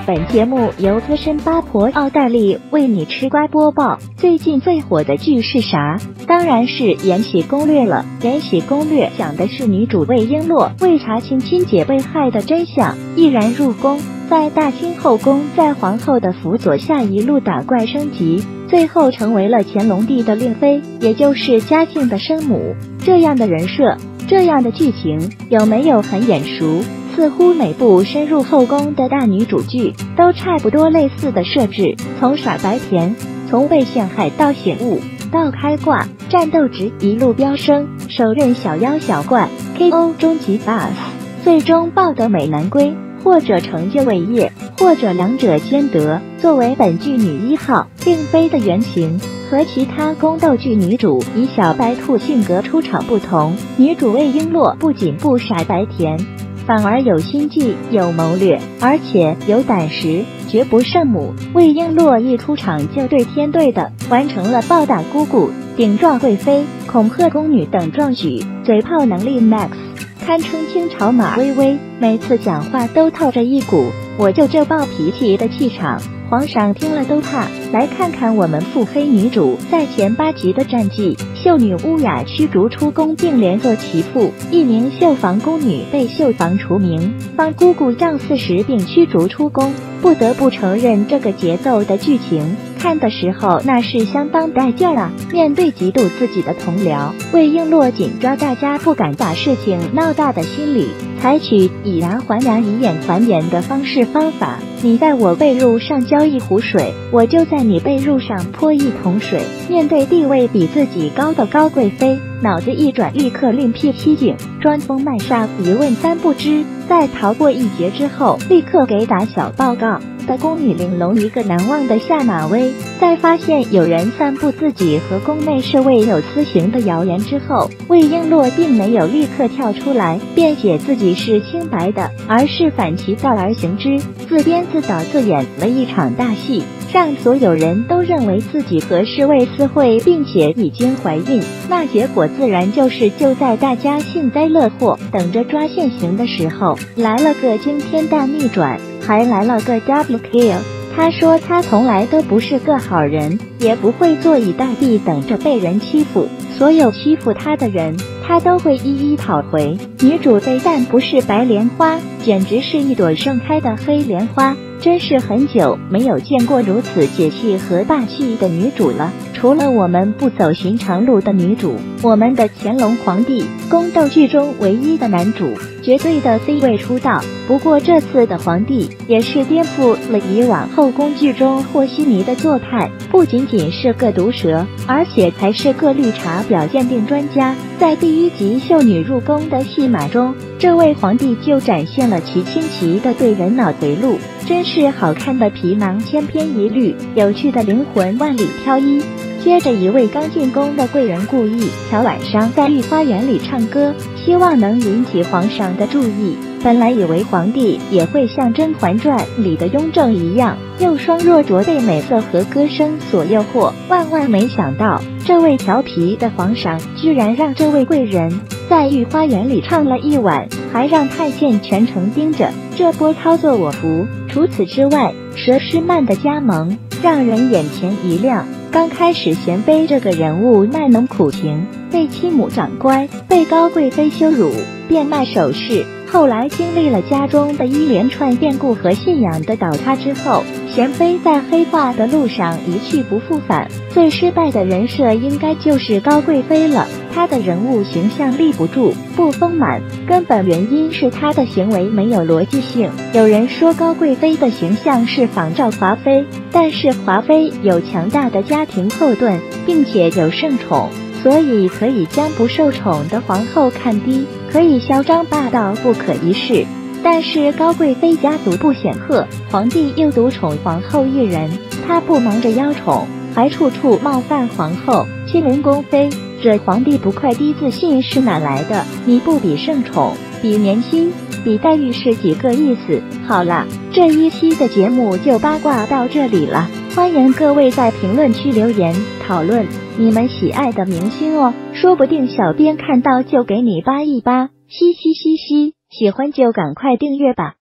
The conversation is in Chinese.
本节目由资深八婆奥黛丽为你吃瓜播报。最近最火的剧是啥？当然是《延禧攻略》了。《延禧攻略》讲的是女主魏璎珞为查清亲姐被害的真相，毅然入宫，在大清后宫，在皇后的辅佐下一路打怪升级，最后成为了乾隆帝的令妃，也就是嘉靖的生母。这样的人设，这样的剧情，有没有很眼熟？似乎每部深入后宫的大女主剧都差不多类似的设置，从傻白甜，从被陷害到醒悟，到开挂，战斗值一路飙升，手刃小妖小怪 KO 终极 BOSS， 最终抱得美男归，或者成就伟业，或者两者兼得。作为本剧女一号令妃的原型，和其他宫斗剧女主以小白兔性格出场不同，女主魏璎珞不仅不傻白甜，反而有心计，有谋略，而且有胆识，绝不圣母。魏璎珞一出场就对天对的，完成了暴打姑姑、顶撞贵妃、恐吓宫女等壮举，嘴炮能力 max， 堪称清朝马薇薇，每次讲话都透着一股我就这暴脾气的气场，皇上听了都怕。来看看我们腹黑女主在前8集的战绩：秀女乌雅驱逐出宫，并连坐其父；一名绣房宫女被绣房除名，帮姑姑仗40并驱逐出宫。不得不承认，这个节奏的剧情看的时候那是相当带劲啊！面对嫉妒自己的同僚，魏璎珞紧抓大家不敢把事情闹大的心理，采取以牙还牙、以眼还眼的方法。你在我被褥上浇一壶水，我就在你被褥上泼一桶水。面对地位比自己高的高贵妃，脑子一转，立刻另辟蹊径，装疯卖傻，一问三不知。在逃过一劫之后，立刻给打小报告的宫女玲珑一个难忘的下马威。在发现有人散布自己和宫内侍卫有私情的谣言之后，魏璎珞并没有立刻跳出来辩解自己是清白的，而是反其道而行之，自编自导自演了一场大戏，让所有人都认为自己和侍卫私会，并且已经怀孕。那结果自然就是就在大家幸灾乐祸等着抓现行的时候，来了个惊天大逆转，还来了个 double kill。他说他从来都不是个好人，也不会坐以待毙等着被人欺负，所有欺负他的人他都会一一讨回。女主非但不是白莲花，简直是一朵盛开的黑莲花，真是很久没有见过如此解气和霸气的女主了。除了我们不走寻常路的女主，我们的乾隆皇帝，宫斗剧中唯一的男主，绝对的 C 位出道。不过这次的皇帝也是颠覆了以往后宫剧中和稀泥的做派，不仅仅是个毒舌，而且还是个绿茶婊鉴定专家。在第1集秀女入宫的戏码中，这位皇帝就展现了其清奇的对人脑回路，真是好看的皮囊千篇一律，有趣的灵魂万里挑一。接着一位刚进宫的贵人故意挑晚上在御花园里唱歌，希望能引起皇上的注意。本来以为皇帝也会像《甄嬛传》里的雍正一样，又双若浊被美色和歌声所诱惑，万没想到这位调皮的皇上居然让这位贵人在御花园里唱了一晚，还让太监全程盯着，这波操作我服。除此之外，佘诗曼的加盟让人眼前一亮。刚开始贤妃这个人物卖弄苦情，被妻母长乖，被高贵妃羞辱，变卖首饰，后来经历了家中的一连串变故和信仰的倒塌之后，贤妃在黑化的路上一去不复返。最失败的人设应该就是高贵妃了，她的人物形象立不住，不丰满，根本原因是她的行为没有逻辑性。有人说高贵妃的形象是仿照华妃，但是华妃有强大的家庭后盾，并且有圣宠，所以可以将不受宠的皇后看低，可以嚣张霸道不可一世。但是高贵妃家族不显赫，皇帝又独宠皇后一人，他不忙着邀宠，还处处冒犯皇后、欺凌宫妃，惹皇帝不快。低自信是哪来的？你不比圣宠，比年薪，比待遇是几个意思？好啦，这一期的节目就八卦到这里了，欢迎各位在评论区留言讨论你们喜爱的明星哦，说不定小编看到就给你扒一扒，嘻嘻嘻嘻，喜欢就赶快订阅吧。